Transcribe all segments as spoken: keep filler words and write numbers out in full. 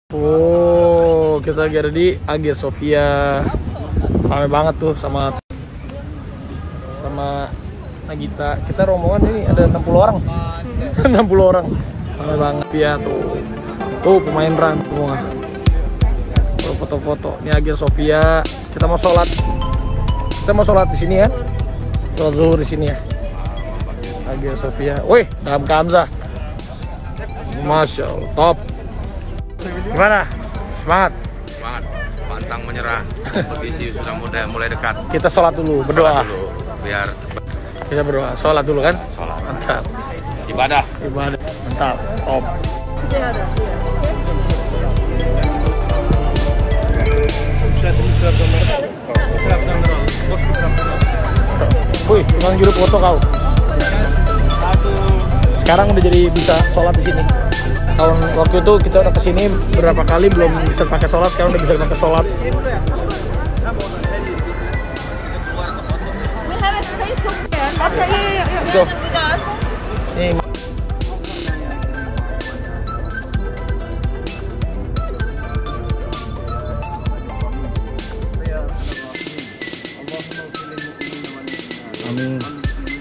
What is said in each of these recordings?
Oh, kita lagi ada di Hagia Sophia. Ramai banget tuh sama sama Nagita. Kita rombongan ini ada enam puluh orang. enam puluh orang. Ramai banget ya tuh. Tuh pemain run semua. Foto-foto. Ini Hagia Sophia. Kita mau sholat. Kita mau sholat di sini ya. Sholat zuhur di sini ya. Hagia Sophia. Wih, Dam Kamza. Masya Allah, top. Gimana? Semangat? Semangat, pantang menyerah. Kompetisi sudah mulai mulai dekat. Kita sholat dulu, berdoa. Sholat dulu, biar Kita berdoa, sholat dulu kan? sholat. Mantap. Ibadah. Ibadah, mantap, top. Wih, tukang juru foto kau. Sekarang udah jadi bisa sholat di sini. Tahun waktu itu kita udah kesini beberapa kali belum bisa pakai sholat, sekarang udah bisa pakai sholat. Tuh. Nih. Amin.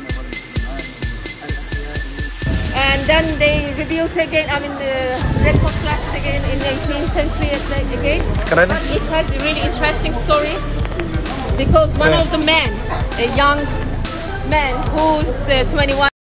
And then they rebuilt again, I mean, the Red Cross flags again in the eighteenth century again. Keren. But it has a really interesting story because one Okay. of the men, a young man who's uh, twenty-one,